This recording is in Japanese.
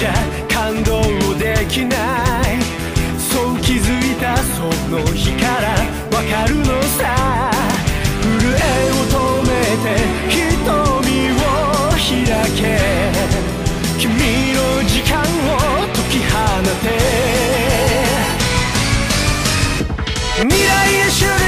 じゃ感動できない、そう気づいたその日からわかるのさ。震えを止めて瞳を開け、君の時間を解き放て、未来へ集合